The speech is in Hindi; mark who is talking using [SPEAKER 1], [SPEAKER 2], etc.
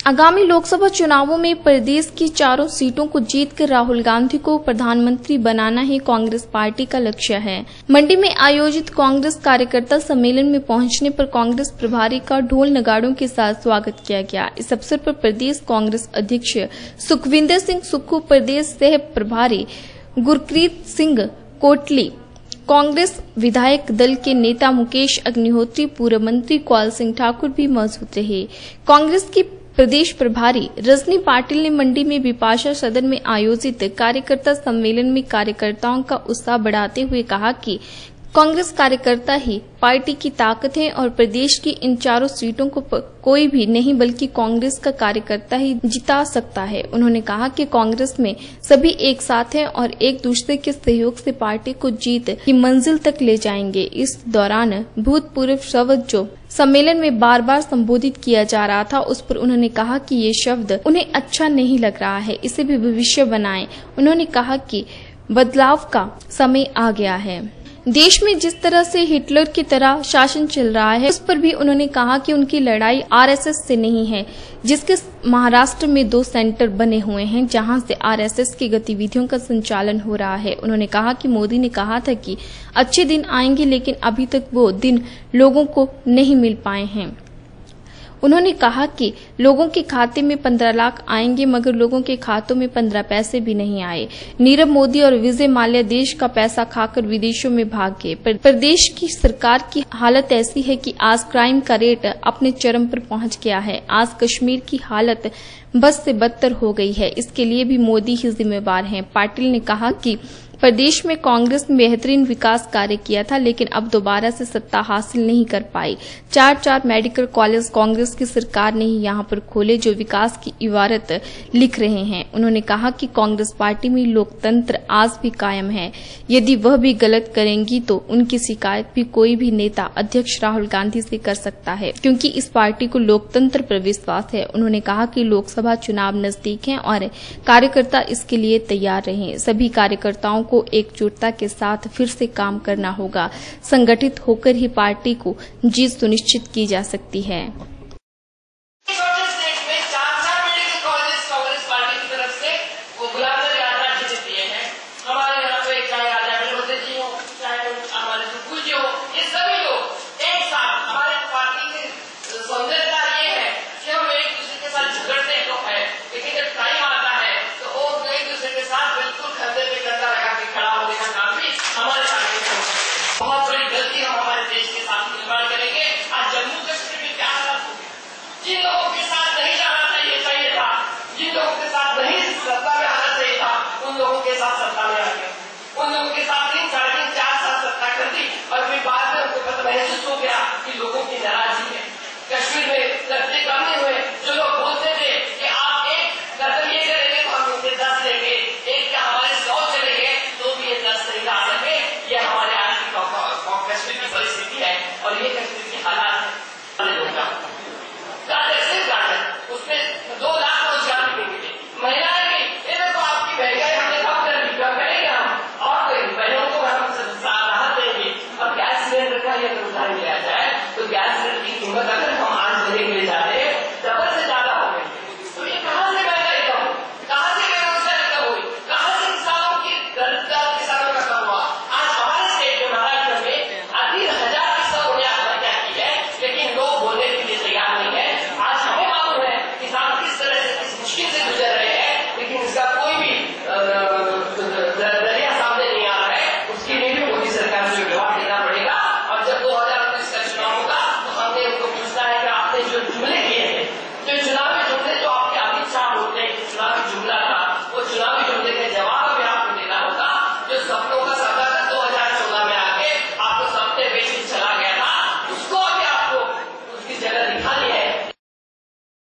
[SPEAKER 1] आगामी लोकसभा चुनावों में प्रदेश की चारों सीटों को जीतकर राहुल गांधी को प्रधानमंत्री बनाना ही कांग्रेस पार्टी का लक्ष्य है। मंडी में आयोजित कांग्रेस कार्यकर्ता सम्मेलन में पहुंचने पर कांग्रेस प्रभारी का ढोल नगाड़ों के साथ स्वागत किया गया। इस अवसर पर प्रदेश कांग्रेस अध्यक्ष सुखविंदर सिंह सुक्खू, प्रदेश सह प्रभारी गुरप्रीत सिंह कोटली, कांग्रेस विधायक दल के नेता मुकेश अग्निहोत्री, पूर्व मंत्री कौल सिंह ठाकुर भी मौजूद रहे। कांग्रेस की प्रदेश प्रभारी रजनी पाटिल ने मंडी में बिपाशा सदन में आयोजित कार्यकर्ता सम्मेलन में कार्यकर्ताओं का उत्साह बढ़ाते हुए कहा कि कांग्रेस कार्यकर्ता ही पार्टी की ताकत है और प्रदेश की इन चारों सीटों को कोई भी नहीं बल्कि कांग्रेस का कार्यकर्ता ही जिता सकता है। उन्होंने कहा कि कांग्रेस में सभी एक साथ हैं और एक दूसरे के सहयोग से पार्टी को जीत की मंजिल तक ले जाएंगे। इस दौरान भूतपूर्व शब्द जो सम्मेलन में बार बार संबोधित किया जा रहा था, उस पर उन्होंने कहा कि ये शब्द उन्हें अच्छा नहीं लग रहा है, इसे भी भविष्य बनाएं। उन्होंने कहा कि बदलाव का समय आ गया है। देश में जिस तरह से हिटलर की तरह शासन चल रहा है, उस पर भी उन्होंने कहा कि उनकी लड़ाई आरएसएस से नहीं है, जिसके महाराष्ट्र में 2 सेंटर बने हुए हैं जहां से आरएसएस की गतिविधियों का संचालन हो रहा है। उन्होंने कहा कि मोदी ने कहा था कि अच्छे दिन आएंगे, लेकिन अभी तक वो दिन लोगों को नहीं मिल पाए हैं। उन्होंने कहा कि लोगों के खाते में 15 लाख आएंगे, मगर लोगों के खातों में 15 पैसे भी नहीं आए। नीरव मोदी और विजय माल्या देश का पैसा खाकर विदेशों में भाग गए। प्रदेश की सरकार की हालत ऐसी है कि आज क्राइम का रेट अपने चरम पर पहुंच गया है। आज कश्मीर की हालत बद से बदतर हो गई है। इसके लिए भी मोदी ही जिम्मेवार हैं। पाटिल ने कहा कि प्रदेश में कांग्रेस ने बेहतरीन विकास कार्य किया था, लेकिन अब दोबारा से सत्ता हासिल नहीं कर पाई। 4 मेडिकल कॉलेज कांग्रेस की सरकार ने ही यहाँ पर खोले, जो विकास की इबारत लिख रहे हैं। उन्होंने कहा कि कांग्रेस पार्टी में लोकतंत्र आज भी कायम है। यदि वह भी गलत करेंगी तो उनकी शिकायत भी कोई भी नेता अध्यक्ष राहुल गांधी से कर सकता है, क्योंकि इस पार्टी को लोकतंत्र पर विश्वास है। उन्होंने कहा कि लोकसभा चुनाव नजदीक है और कार्यकर्ता इसके लिए तैयार रहें। सभी कार्यकर्ताओं को एकजुटता के साथ फिर से काम करना होगा। संगठित होकर ही पार्टी को जीत सुनिश्चित की जा सकती है।
[SPEAKER 2] बहुत बड़ी गलती हम हमारे देश के साथ निर्माण करेंगे। आज जम्मू कश्मीर में क्या हालत हो गया, जिन लोगों के साथ नहीं जाना चाहिए था, जिन लोगों के साथ नहीं सत्ता में आना चाहिए था, उन लोगों के साथ सत्ता में आ गया। उन लोगों के साथ 3, 4.5 साल सत्ता कर दी और फिर बाद में उनको महसूस